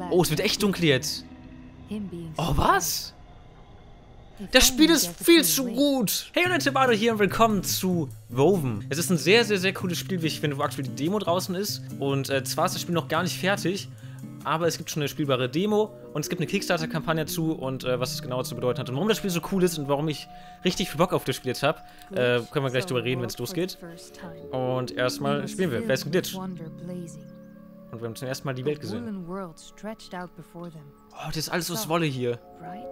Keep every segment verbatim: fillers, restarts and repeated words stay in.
Oh, es wird echt dunkel jetzt. Oh, was? Das Spiel ist viel zu gut. Hey Leute, Bado hier und willkommen zu Woven. Es ist ein sehr, sehr, sehr cooles Spiel, wie ich finde, wo aktuell die Demo draußen ist. Und äh, zwar ist das Spiel noch gar nicht fertig, aber es gibt schon eine spielbare Demo und es gibt eine Kickstarter-Kampagne dazu und äh, was es genau zu bedeuten hat und warum das Spiel so cool ist und warum ich richtig viel Bock auf das Spiel jetzt habe, äh, können wir gleich drüber reden, wenn es losgeht. Und erstmal spielen wir. Wer ist ein Glitch? Und wir haben zum ersten Mal die Welt gesehen. Oh, das ist alles aus Wolle hier.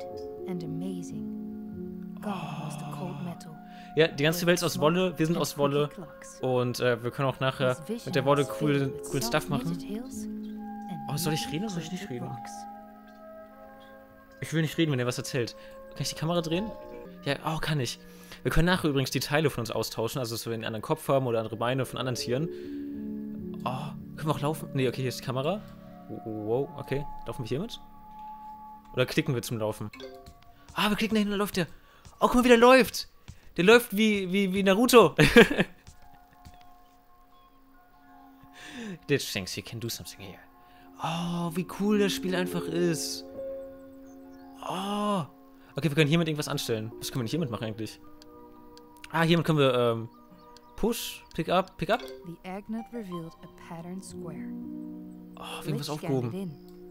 Oh. Ja, die ganze Welt ist aus Wolle, wir sind aus Wolle und äh, wir können auch nachher mit der Wolle cool, cool Stuff machen. Oh, soll ich reden oder soll ich nicht reden? Ich will nicht reden, wenn er was erzählt. Kann ich die Kamera drehen? Ja, oh, kann ich. Wir können nachher übrigens die Teile von uns austauschen, also dass wir einen anderen Kopf haben oder andere Beine von anderen Tieren. Oh, können wir auch laufen? Nee, okay, hier ist die Kamera. Wow, okay. Laufen wir hier mit? Oder klicken wir zum Laufen? Ah, wir klicken dahin, da läuft der. Oh, guck mal, wie der läuft. Der läuft wie, wie, wie Naruto. Ditch thinks you can do something here. Oh, wie cool das Spiel einfach ist. Oh. Okay, wir können hiermit irgendwas anstellen. Was können wir nicht hiermit machen eigentlich? Ah, hiermit können wir, ähm, Push, Pick up, Pick up. Oh, irgendwas aufgehoben.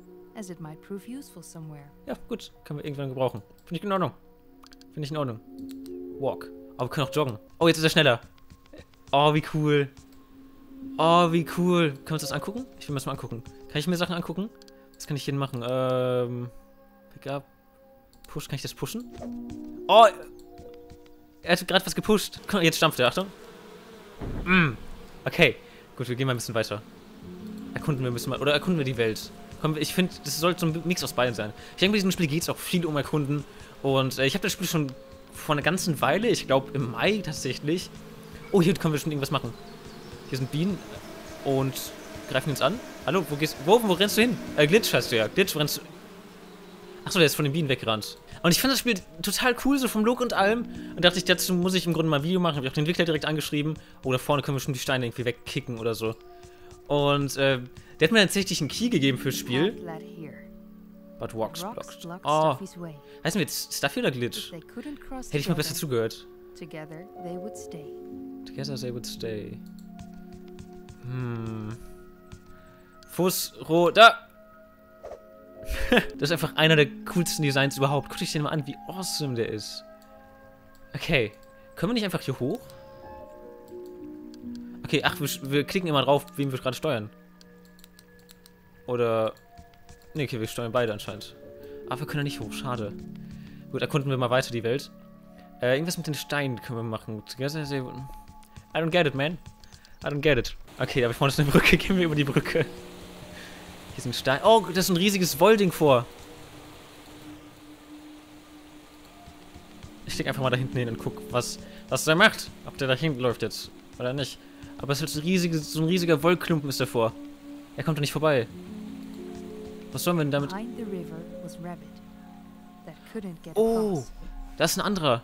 Ja, gut. Können wir irgendwann gebrauchen. Finde ich in Ordnung. Finde ich in Ordnung. Walk. Oh, wir können auch joggen. Oh, jetzt ist er schneller. Oh, wie cool. Oh, wie cool. Können wir uns das angucken? Ich will mir das mal angucken. Kann ich mir Sachen angucken? Was kann ich hier machen? Ähm. Pick up. Push. Kann ich das pushen? Oh! Er hat gerade was gepusht. Jetzt stampft er. Achtung. Mm. Okay. Gut, wir gehen mal ein bisschen weiter. Erkunden wir ein bisschen mal. Oder erkunden wir die Welt. Komm, ich finde, das sollte so ein Mix aus beiden sein. Ich denke, bei diesem Spiel geht es auch viel um Erkunden. Und äh, ich habe das Spiel schon vor einer ganzen Weile, ich glaube im Mai tatsächlich. Oh, hier können wir schon irgendwas machen. Hier sind Bienen und greifen uns an. Hallo, wo gehst wo, wo rennst du hin? Äh, Glitch heißt du ja. Glitch, wo rennst du? Achso, der ist von den Bienen weggerannt. Und ich fand das Spiel total cool, so vom Look und allem. Und dachte ich, dazu muss ich im Grunde mal ein Video machen. Hab ich auch den Entwickler direkt angeschrieben. Oh, da vorne können wir schon die Steine irgendwie wegkicken oder so. Und, äh, der hat mir tatsächlich einen Key gegeben fürs Spiel. But walks blocked. Oh. Heißen wir jetzt Stuffy oder Glitch? Hätte ich mal besser zugehört. Together they would stay. Together they would stay. Hm. Fuß, Roh, da! Das ist einfach einer der coolsten Designs überhaupt. Guck dich den mal an, wie awesome der ist. Okay. Können wir nicht einfach hier hoch? Okay, ach, wir, wir klicken immer drauf, wen wir gerade steuern. Oder... Ne, okay, wir steuern beide anscheinend. Aber wir können ja nicht hoch, schade. Gut, erkunden wir mal weiter die Welt. Äh, irgendwas mit den Steinen können wir machen. I don't get it, man. I don't get it. Okay, aber vorne ist eine Brücke. Gehen wir über die Brücke. Hier sind Steine. Oh, das ist ein riesiges Wollding vor. Ich steck einfach mal da hinten hin und guck, was, was der macht. Ob der da hinten läuft jetzt. Oder nicht. Aber es ist so ein, riesiges, so ein riesiger Wollklumpen ist davor. Er kommt doch nicht vorbei. Was sollen wir denn damit? Oh, da ist ein anderer.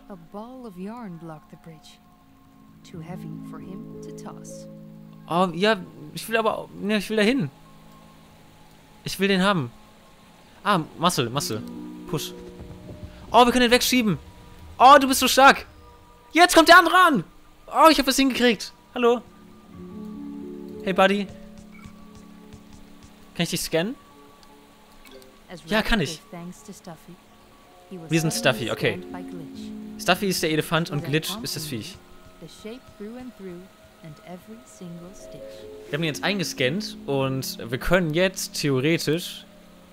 Oh, ja, ich will aber, ne, ich will da hin. Ich will den haben. Ah, Muscle, Muscle. Push. Oh, wir können den wegschieben. Oh, du bist so stark. Jetzt kommt der andere an. Oh, ich habe was hingekriegt. Hallo. Hey, Buddy. Kann ich dich scannen? Ja, kann ich. Wir sind Stuffy, okay. Stuffy ist der Elefant und Glitch ist das Viech. Wir haben ihn jetzt eingescannt und wir können jetzt theoretisch...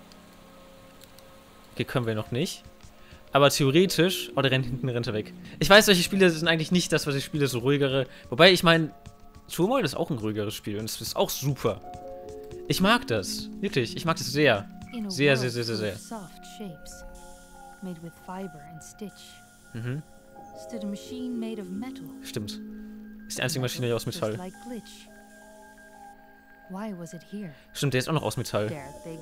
Okay, können wir noch nicht. Aber theoretisch... Oh, der rennt hinten, rennt er weg. Ich weiß, solche Spiele sind eigentlich nicht das, was ich spiele, so ruhigere. Wobei, ich meine, Turmoil ist auch ein ruhigeres Spiel und es ist auch super. Ich mag das. Wirklich, ich mag das sehr. Sehr, sehr, sehr, sehr, sehr. Mhm. Stimmt. Ist die einzige Maschine hier aus Metall. Stimmt, der ist auch noch aus Metall.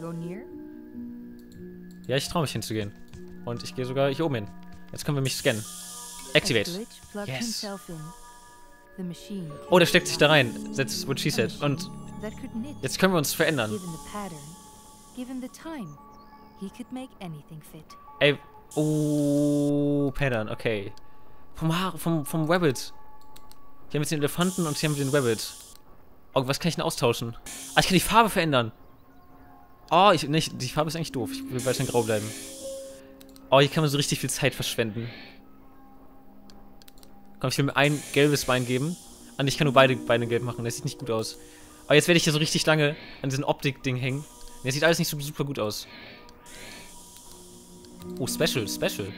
Ja, ich traue mich hinzugehen. Und ich gehe sogar hier oben hin. Jetzt können wir mich scannen. Activate. Yes. Oh, der steckt sich da rein. That's what she said. Und jetzt können wir uns verändern. Given the time, he could make anything fit. Ey, oh, Pattern, okay. Vom Haar, vom, vom Rabbit. Hier haben wir den Elefanten und hier haben wir den Rabbit. Oh, was kann ich denn austauschen? Ah, ich kann die Farbe verändern. Oh, ich, nicht, die Farbe ist eigentlich doof. Ich will weiter in Grau bleiben. Oh, hier kann man so richtig viel Zeit verschwenden. Komm, ich will mir ein gelbes Bein geben. Und ich kann nur beide Beine gelb machen. Das sieht nicht gut aus. Aber jetzt werde ich hier so richtig lange an diesem Optik-Ding hängen. Jetzt sieht alles nicht so super gut aus. Oh, Special, Special.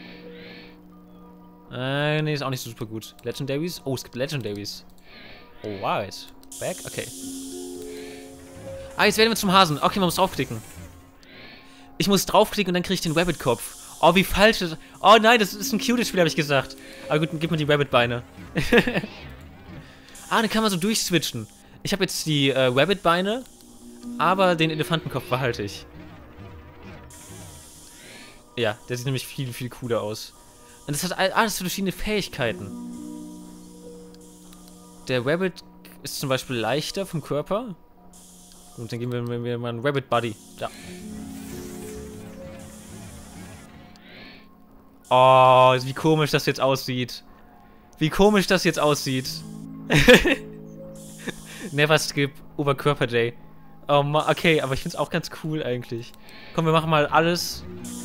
Äh, nee, ist auch nicht so super gut. Legendaries? Oh, es gibt Legendaries. Oh, right. Back? Okay. Ah, jetzt werden wir zum Hasen. Okay, man muss draufklicken. Ich muss draufklicken und dann kriege ich den Rabbit-Kopf. Oh, wie falsch. Das oh nein, das ist ein cutes Spiel, habe ich gesagt. Aber gut, dann gib mir die Rabbit-Beine. Ah, dann kann man so durchswitchen. Ich habe jetzt die äh, Rabbit-Beine, aber den Elefantenkopf behalte ich. Ja, der sieht nämlich viel, viel cooler aus. Und das hat alles verschiedene Fähigkeiten. Der Rabbit ist zum Beispiel leichter vom Körper. Und dann geben wir mir mal einen Rabbit Buddy. Da. Oh, wie komisch das jetzt aussieht. Wie komisch das jetzt aussieht. Never skip Oberkörper Day. Oh, okay, aber ich finde es auch ganz cool eigentlich. Komm, wir machen mal alles.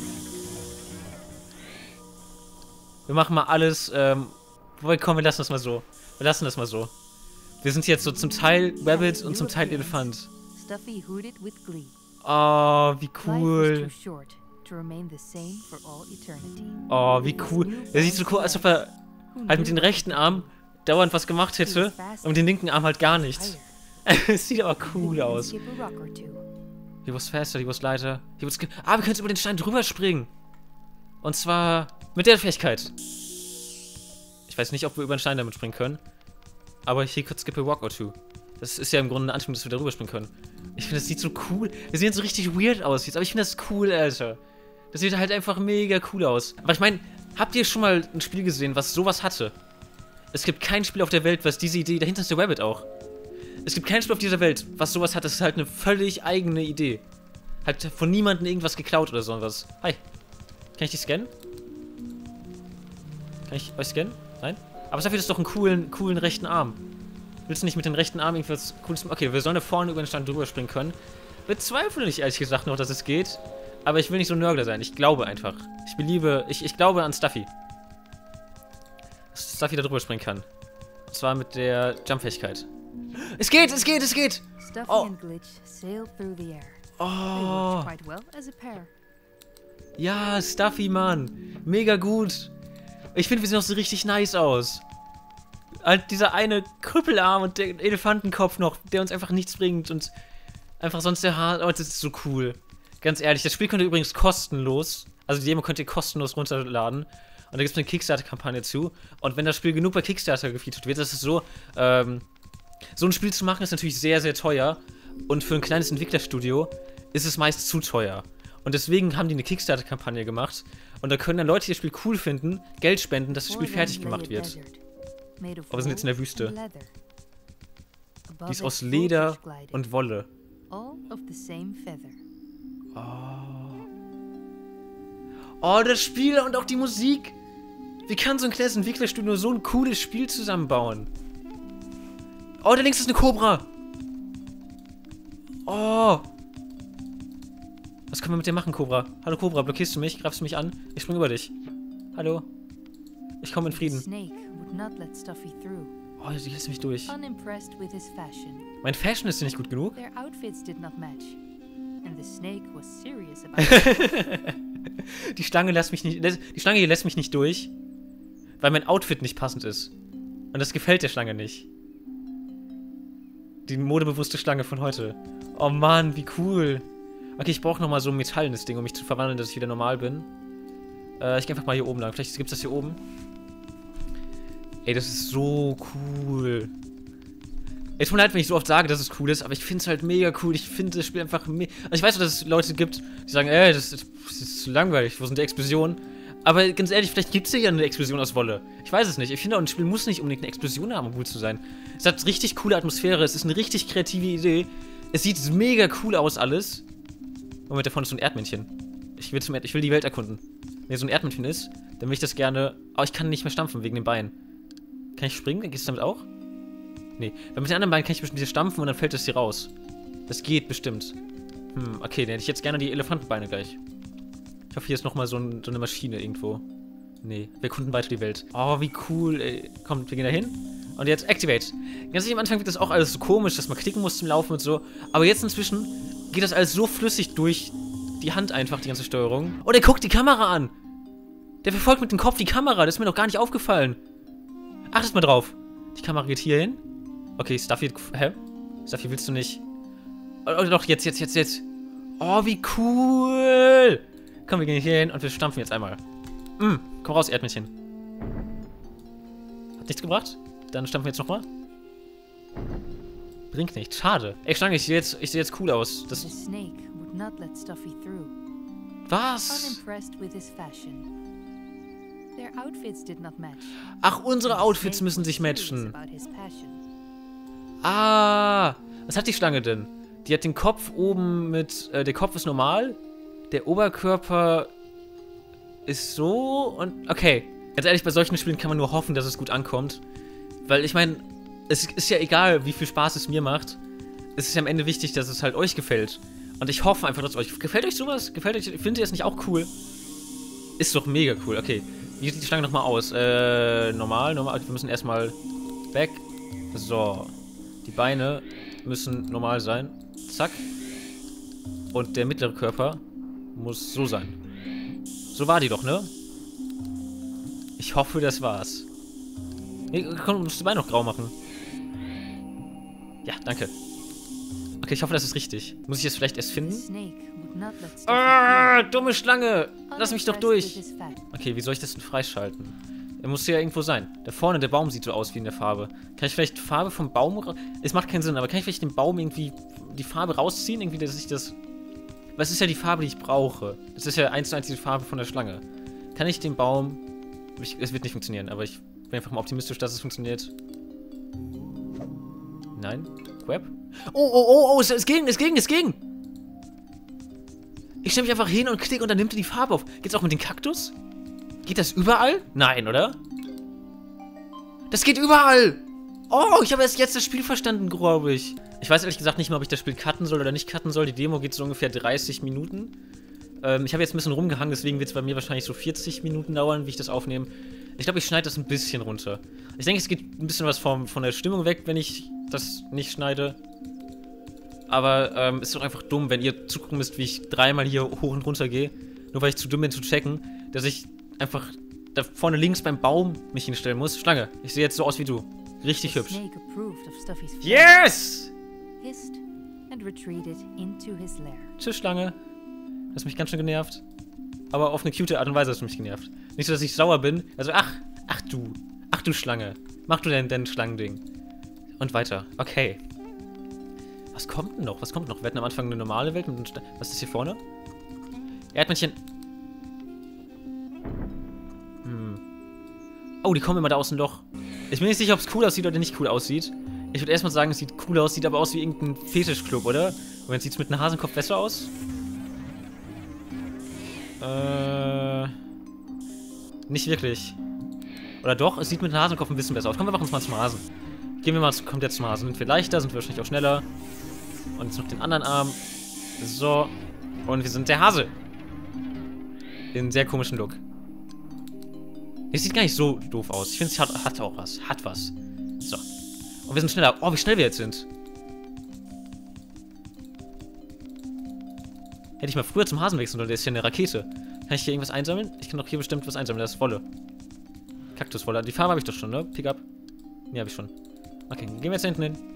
Wir machen mal alles. Ähm, wobei, komm, wir lassen das mal so. Wir lassen das mal so. Wir sind jetzt so zum Teil Rabbit und zum Teil Elefant. Stuffy hooted with glee. Oh, wie cool. Life was too short to remain the same for all eternity. Oh, wie cool. Er sieht so cool, als ob er halt mit dem rechten Arm dauernd was gemacht hätte und mit dem linken Arm halt gar nichts. Es sieht aber cool aus. He was faster, he was lighter. He was ah, wir können jetzt über den Stein drüber springen. Und zwar mit der Fähigkeit. Ich weiß nicht, ob wir über den Stein damit springen können. Aber he could skip a rock or two. Das ist ja im Grunde eine Anspielung, dass wir darüber springen können. Ich finde, das sieht so cool. Wir sehen so richtig weird aus jetzt, aber ich finde das cool, Alter. Das sieht halt einfach mega cool aus. Aber ich meine, habt ihr schon mal ein Spiel gesehen, was sowas hatte? Es gibt kein Spiel auf der Welt, was diese Idee... Dahinter ist der Rabbit auch. Es gibt kein Spiel auf dieser Welt, was sowas hat. Das ist halt eine völlig eigene Idee. Hat von niemandem irgendwas geklaut oder sowas. Hi. Kann ich dich scannen? Kann ich euch scannen? Nein? Aber dafür ist doch einen coolen, coolen rechten Arm. Willst du nicht mit dem rechten Arm irgendwas Cooles machen? Okay, wir sollen da vorne über den Stein drüber springen können. Bezweifle ich ehrlich gesagt noch, dass es geht. Aber ich will nicht so ein Nörgler sein. Ich glaube einfach. Ich beliebe... Ich, ich glaube an Stuffy. Dass Stuffy da drüber springen kann. Und zwar mit der Jump-Fähigkeit. Es geht, es geht, es geht! Stuffy Oh. and Glitch sailed through the air. They Oh. worked quite well as a pair. Ja, Stuffy, Mann. Mega gut. Ich finde, wir sehen auch so richtig nice aus. Halt dieser eine Krüppelarm und der Elefantenkopf noch, der uns einfach nichts bringt und einfach sonst der Haar... Oh, das ist so cool. Ganz ehrlich, das Spiel könnt ihr übrigens kostenlos, also die Demo könnt ihr kostenlos runterladen. Und da gibt es eine Kickstarter-Kampagne zu. Und wenn das Spiel genug bei Kickstarter gefeatured wird, das ist so, ähm, so ein Spiel zu machen ist natürlich sehr, sehr teuer. Und für ein kleines Entwicklerstudio ist es meist zu teuer. Und deswegen haben die eine Kickstarter-Kampagne gemacht. Und da können dann Leute, die das Spiel cool finden, Geld spenden, dass das Spiel fertig gemacht wird. Aber wir sind jetzt in der Wüste. Die ist aus Leder und Wolle. All of the same feather. Oh, das Spiel und auch die Musik. Wie kann so ein kleines Entwicklerstudio so ein cooles Spiel zusammenbauen? Oh, da links ist eine Kobra. Oh. Was können wir mit dir machen, Kobra? Hallo, Kobra, blockierst du mich? Greifst du mich an? Ich spring über dich. Hallo. Ich komme in Frieden. Snake would not let Stuffy through. Oh, sie lässt mich durch. Unimpressed with his fashion. Mein Fashion ist dir nicht gut genug? Their outfits did not match. And the snake was serious about it. Die Schlange lässt mich nicht. Die Schlange hier lässt mich nicht durch. Weil mein Outfit nicht passend ist. Und das gefällt der Schlange nicht. Die modebewusste Schlange von heute. Oh Mann, wie cool. Okay, ich brauche nochmal so ein metallenes Ding, um mich zu verwandeln, dass ich wieder normal bin. Äh, ich gehe einfach mal hier oben lang. Vielleicht gibt es das hier oben. Ey, das ist so cool. Es tut mir leid, wenn ich so oft sage, dass es cool ist, aber ich finde es halt mega cool. Ich finde das Spiel einfach mega... Also ich weiß, dass es Leute gibt, die sagen, ey, das ist, das ist zu langweilig, wo sind die Explosionen? Aber ganz ehrlich, vielleicht gibt es ja eine Explosion aus Wolle. Ich weiß es nicht. Ich finde auch, ein Spiel muss nicht unbedingt eine Explosion haben, um gut zu sein. Es hat richtig coole Atmosphäre, es ist eine richtig kreative Idee. Es sieht mega cool aus alles. Moment, da vorne ist so ein Erdmännchen. Ich will, zum Erd ich will die Welt erkunden. Wenn so ein Erdmännchen ist, dann will ich das gerne... Oh, ich kann nicht mehr stampfen wegen den Beinen. Kann ich springen? Geht es damit auch? Nee. Weil mit den anderen Beinen kann ich bestimmt hier stampfen und dann fällt das hier raus. Das geht bestimmt. Hm, okay, dann hätte ich jetzt gerne die Elefantenbeine gleich. Ich hoffe, hier ist nochmal so, ein, so eine Maschine irgendwo. Nee, wir erkunden weiter die Welt. Oh, wie cool, ey. Komm, wir gehen da hin. Und jetzt Activate. Ganz ehrlich, am Anfang wird das auch alles so komisch, dass man klicken muss zum Laufen und so. Aber jetzt inzwischen geht das alles so flüssig durch die Hand einfach, die ganze Steuerung. Oh, der guckt die Kamera an. Der verfolgt mit dem Kopf die Kamera. Das ist mir noch gar nicht aufgefallen. Achtet mal drauf. Die Kamera geht hier hin. Okay, Stuffy. Hä? Stuffy, willst du nicht? Oh, oh, doch, jetzt, jetzt, jetzt, jetzt. Oh, wie cool. Komm, wir gehen hier hin und wir stampfen jetzt einmal. Mm, komm raus, Erdmännchen. Hat nichts gebracht? Dann stampfen wir jetzt nochmal. Bringt nichts. Schade. Ey, Schlange, ich sehe jetzt, ich sehe jetzt cool aus. Das The snake would not let Stuffy through. Was? Unimpressed with his fashion. Their outfits did not match. Ach, unsere The Outfits snake müssen was sich curious matchen. about his passion. Ah. Was hat die Schlange denn? Die hat den Kopf oben mit... Äh, der Kopf ist normal. Der Oberkörper ist so und... Okay. Ganz ehrlich, bei solchen Spielen kann man nur hoffen, dass es gut ankommt. Weil ich meine, es ist ja egal, wie viel Spaß es mir macht. Es ist ja am Ende wichtig, dass es halt euch gefällt. Und ich hoffe einfach, dass es euch... Gefällt euch sowas? Gefällt euch... Findet ihr das nicht auch cool? Ist doch mega cool. Okay. Wie sieht die Schlange nochmal aus? Äh, normal, normal. Wir müssen erstmal weg. So. Die Beine müssen normal sein. Zack. Und der mittlere Körper muss so sein. So war die doch, ne? Ich hoffe, das war's. Nee, komm, du musst die Beine noch grau machen. Ja, danke. Okay, ich hoffe, das ist richtig. Muss ich das vielleicht erst The finden? snake would not let Stuffy Ah, through. dumme Schlange! Lass mich doch Unimpressed with durch! his fashion. Okay, wie soll ich das denn freischalten? Er muss ja irgendwo sein. Da vorne, der Baum sieht so aus wie in der Farbe. Kann ich vielleicht Farbe vom Baum... ra- Es macht keinen Sinn, aber kann ich vielleicht den Baum irgendwie... die Farbe rausziehen? Irgendwie, dass ich das... Was ist ja die Farbe, die ich brauche? Das ist ja eins zu eins die Farbe von der Schlange. Kann ich den Baum... Ich, es wird nicht funktionieren, aber ich bin einfach mal optimistisch, dass es funktioniert. Nein? Web? Oh, oh, oh, oh, es, es ging, es ging, es ging! Ich stelle mich einfach hin und klicke und dann nimmt er die Farbe auf. Geht's auch mit dem Kaktus? Geht das überall? Nein, oder? Das geht überall! Oh, ich habe erst jetzt das Spiel verstanden, glaube ich. Ich weiß ehrlich gesagt nicht mehr, ob ich das Spiel cutten soll oder nicht cutten soll. Die Demo geht so ungefähr dreißig Minuten. Ähm, ich habe jetzt ein bisschen rumgehangen, deswegen wird es bei mir wahrscheinlich so vierzig Minuten dauern, wie ich das aufnehme. Ich glaube, ich schneide das ein bisschen runter. Ich denke, es geht ein bisschen was vom, von der Stimmung weg, wenn ich das nicht schneide. Aber ähm, ist doch einfach dumm, wenn ihr zugucken müsst, wie ich dreimal hier hoch und runter gehe. Nur weil ich zu dumm bin zu checken, dass ich einfach da vorne links beim Baum mich hinstellen muss. Schlange, ich sehe jetzt so aus wie du. Richtig The hübsch. snake approved of Stuffy's fashion, Yes! hissed and retreated into his lair. Tschüss, Schlange. Du hast mich ganz schön genervt. Aber auf eine cute Art und Weise hast du mich genervt. Nicht so, dass ich sauer bin. Also, ach, ach du. Ach du Schlange. Mach du denn dein Schlangending. Und weiter. Okay. Was kommt denn noch? Was kommt noch? Wir hatten am Anfang eine normale Welt mit einem Sta- Was ist hier vorne? Erdmännchen. Hm. Oh, die kommen immer da aus dem Loch. Ich bin nicht sicher, ob es cool aussieht oder nicht cool aussieht. Ich würde erstmal sagen, es sieht cool aus, sieht aber aus wie irgendein Fetischclub, oder? Moment, sieht es mit einem Hasenkopf besser aus? Äh. Nicht wirklich. Oder doch? Es sieht mit einem Hasenkopf ein bisschen besser aus. Kommen wir machen uns mal zum Hasen. Gehen wir mal, zu, kommt jetzt zum Hasen. Sind wir leichter, sind wir wahrscheinlich auch schneller. Und jetzt noch den anderen Arm. So. Und wir sind der Hase. In sehr komischen Look. Es sieht gar nicht so doof aus. Ich finde, es hat, hat auch was. Hat was. So. Und wir sind schneller. Oh, wie schnell wir jetzt sind. Hätte ich mal früher zum Hasen wechseln sollen, der ist hier eine Rakete. Kann ich hier irgendwas einsammeln? Ich kann doch hier bestimmt was einsammeln. Das ist Wolle. Kaktuswolle. Die Farbe habe ich doch schon, ne? Pick up. Nee, habe ich schon. Okay, gehen wir jetzt da hinten hin.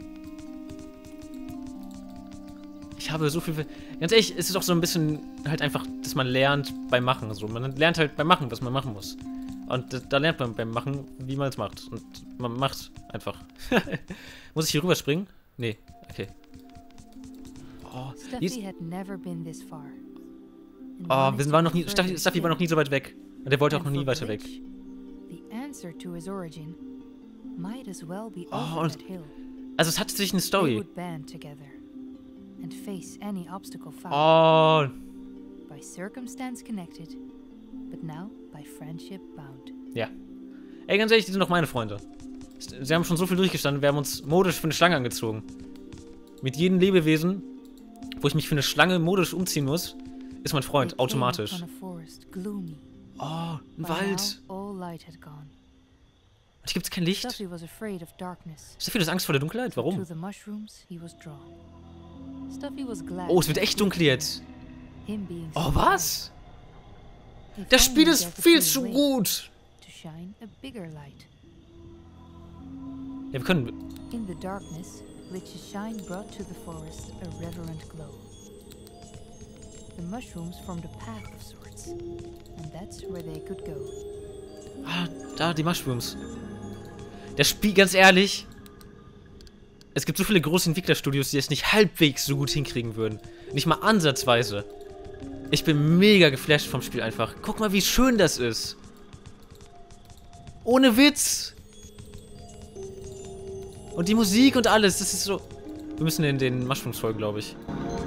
Ich habe so viel... Ganz ehrlich, es ist auch so ein bisschen halt einfach, dass man lernt beim Machen. So. Man lernt halt beim Machen, was man machen muss. Und da, da lernt man beim Machen, wie man es macht. Und man macht einfach. Muss ich hier rüberspringen? Nee, okay. Oh, Stuffy had never been this far. and oh wanted wir to waren noch go nie... further Stuffy, Stuffy war noch nie so weit weg. Und der wollte auch And noch nie for weiter weg. Glitch, the answer to his origin might as well be Oh, over und- that hill. Also es hat sich eine They Story. would band together. and face any obstacle found. Oh. By circumstance connected, but now by friendship bound. Ja. Ey, ganz ehrlich, die sind doch meine Freunde. Sie haben schon so viel durchgestanden, wir haben uns modisch für eine Schlange angezogen. Mit jedem Lebewesen, wo ich mich für eine Schlange modisch umziehen muss, ist mein Freund, automatisch. Oh, ein Wald. Und hier gibt's kein Licht. Steffi, du hast Angst vor der Dunkelheit? Warum? Oh, es wird echt dunkel jetzt. Oh, was? Das Spiel ist viel zu gut. Ja, wir können... In the darkness, Glitch's shine brought to the forest a reverent glow. The mushrooms formed a path of sorts, and that's where they could go. Ah, da, die Mushrooms. Das Spiel, ganz ehrlich, es gibt so viele große Entwicklerstudios, die es nicht halbwegs so gut hinkriegen würden. Nicht mal ansatzweise. Ich bin mega geflasht vom Spiel einfach. Guck mal, wie schön das ist. Ohne Witz. Und die Musik und alles, das ist so... Wir müssen in den Mushrooms folgen, glaube ich.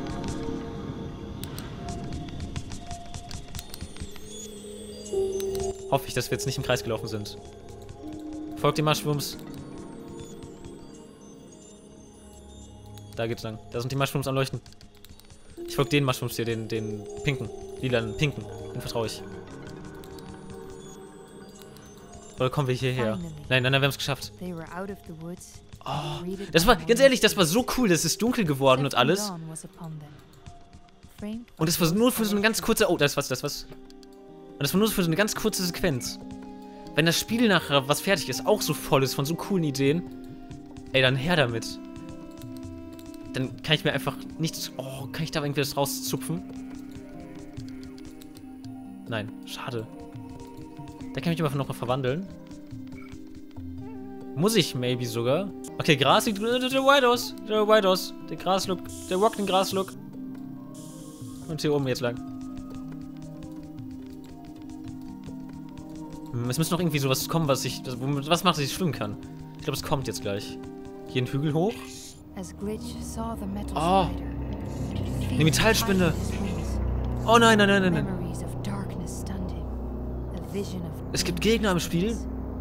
Hoffe ich, dass wir jetzt nicht im Kreis gelaufen sind. Folgt den Mushrooms. Da geht's lang. Da sind die Mushrooms am Leuchten. Ich folge den Mushrooms hier, den, den pinken. Lilanen, pinken. Den vertraue ich. Oder kommen wir hierher? Nein, nein, nein, wir haben es geschafft. Oh, das war, ganz ehrlich, das war so cool. Das ist dunkel geworden und alles. Und es war nur für so eine ganz kurze... Oh, das ist was, das ist was. Und das war nur für so eine ganz kurze Sequenz. Wenn das Spiel nachher, was fertig ist, auch so voll ist von so coolen Ideen, ey, dann her damit. Dann kann ich mir einfach nichts... Oh, kann ich da irgendwie das rauszupfen? Nein, schade. Da kann ich mich aber noch mal verwandeln. Muss ich maybe sogar. Okay, Gras sieht... Der White aus. Der White aus. Der Graslook. Der Rock den Graslook. Und hier oben jetzt lang. Hm, es muss noch irgendwie sowas kommen, was ich... Was macht, dass ich schwimmen kann. Ich glaube, es kommt jetzt gleich. Hier einen Hügel hoch. Oh. Eine Metallspinne. Oh nein, nein, nein, nein, nein. Es gibt Gegner im Spiel.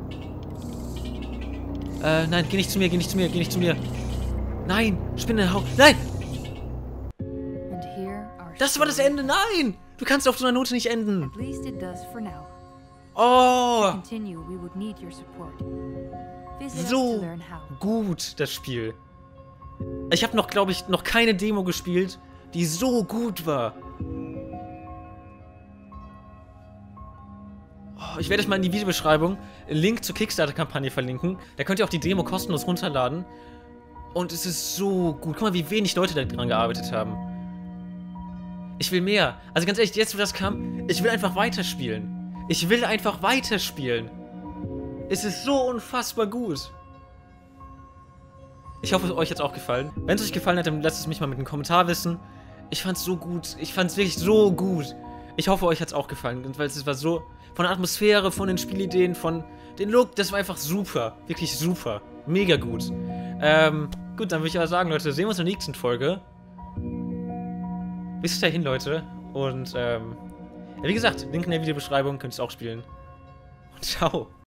Äh, nein, geh nicht zu mir, geh nicht zu mir, geh nicht zu mir. Nein, Spinne, hau. Nein! Das war das Ende, nein! Du kannst auf so einer Note nicht enden. Oh! So gut, das Spiel. Ich habe noch, glaube ich, noch keine Demo gespielt, die so gut war. Oh, ich werde euch mal in die Videobeschreibung einen Link zur Kickstarter-Kampagne verlinken. Da könnt ihr auch die Demo kostenlos runterladen. Und es ist so gut. Guck mal, wie wenig Leute daran gearbeitet haben. Ich will mehr. Also ganz ehrlich, jetzt wo das kam, ich will einfach weiterspielen. Ich will einfach weiterspielen. Es ist so unfassbar gut. Ich hoffe, es euch hat auch gefallen. Wenn es euch gefallen hat, dann lasst es mich mal mit einem Kommentar wissen. Ich fand's so gut. Ich fand's wirklich so gut. Ich hoffe, euch hat's auch gefallen. Weil es war so... Von der Atmosphäre, von den Spielideen, von den Look, das war einfach super. Wirklich super. Mega gut. Ähm, gut, dann würde ich aber sagen, Leute, sehen wir uns in der nächsten Folge. Bis dahin, Leute. Und, ähm, ja, wie gesagt, Link in der Videobeschreibung, könnt ihr es auch spielen. Und ciao.